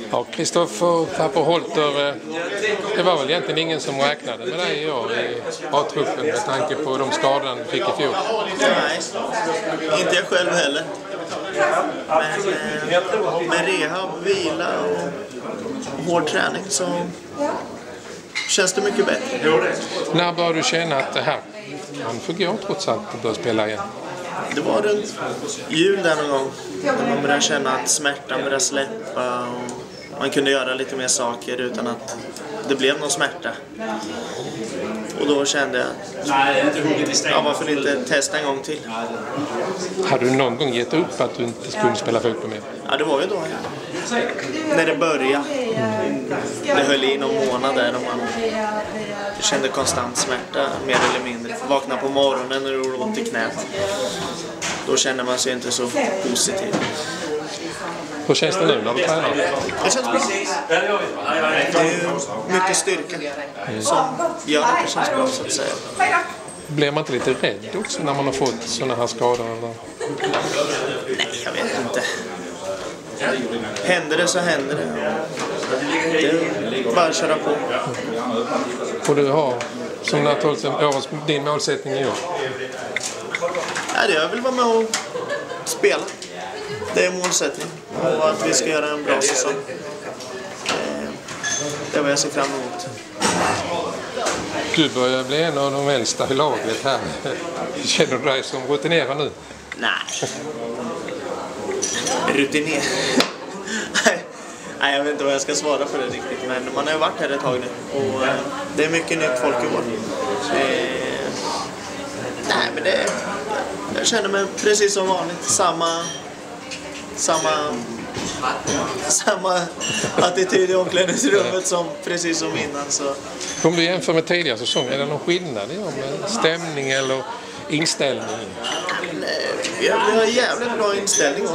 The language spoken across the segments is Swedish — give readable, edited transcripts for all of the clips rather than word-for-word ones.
Ja, Kristoffer Tapperholter, det var väl egentligen ingen som räknade med dig i år i A-truppen med tanke på de skador du fick i fjol. Nej, inte jag själv heller. Men med rehab, vila och hård träning så känns det mycket bättre. När började du känna att det här man får gå trots allt att börja spela igen? Det var runt jul där någon gång. När man började känna att smärtan började släppa och man kunde göra lite mer saker utan att det blev någon smärta. Och då kände jag att varför inte testa en gång till. Hade du någon gång gett upp att du inte skulle spela fotboll mer? Ja, det var ju då. När det började. Det höll i någon månad där och man kände konstant smärta mer eller mindre. Vakna på morgonen när det gjorde ont i knät. Då känner man sig inte så positiv. Hur känns det nu när du tränar? Det känns bra. Det är mycket styrka som gör att det känns bra så att säga. Blir man inte lite rädd också när man har fått sådana här skador? Eller? Nej, jag vet inte. Händer det så händer det. Det är bara att köra på. Och du har, som naturligtvis, din målsättning i år? Ja, jag vill vara med och spela. Det är målsättning. Och att vi ska göra en bra säsong. Det är vad jag ser fram emot. Du börjar bli en av de äldsta i laget här. Känner du dig som rutinerad nu? Nej. Rutinerad? Nej, jag vet inte vad jag ska svara för det riktigt. Men man har ju varit här ett tag nu. Och det är mycket nytt folk i år. Nej, men jag känner mig precis som vanligt. Samma attityd i omklädningsrummet som precis som innan. Så. Om du jämför med tidigare säsonger, är det någon skillnad med stämning eller inställning? Vi har jävligt bra inställning.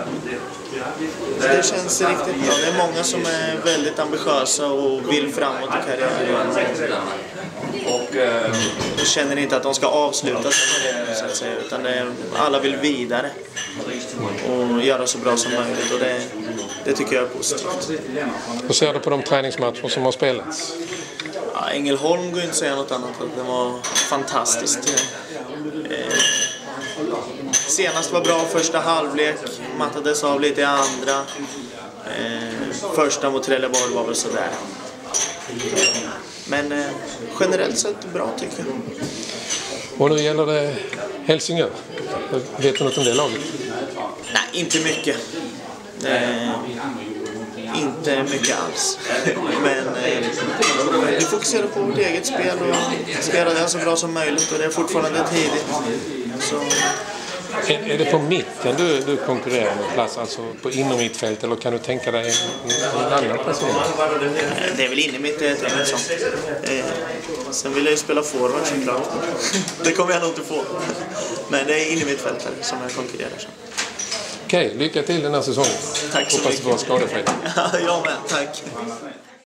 Det känns riktigt bra. Det är många som är väldigt ambitiösa och vill framåt i karriären. Och känner inte att de ska avsluta sin karriär så att säga, utan alla vill vidare och göra så bra som möjligt, och det tycker jag är positivt. Hur ser du på de träningsmatcher som har spelats? Ja, Ängelholm går inte att säga något annat. Det var fantastiskt. Senast var bra första halvlek, mattades av lite i andra. Första mot Trelleborg var väl sådär. Men generellt sett bra tycker jag. Och nu gäller det Helsingör. Vet du något om det laget? Nej, inte mycket. Inte mycket alls. Men vi fokuserar på vårt eget spel och spela det så bra som möjligt, och det är fortfarande tidigt. Så. Är det på mitten du konkurrerar med plats, alltså på inom mittfält, eller kan du tänka dig en annan person? Det är väl inne mitt sånt. Sen vill jag ju spela forward såklart. Det kommer jag nog inte få. Men det är inne mittfältare som jag konkurrerar som. Okej, lycka till den här säsongen. Tack så mycket. Hoppas du får skadefritt. Ja, jag med. Tack.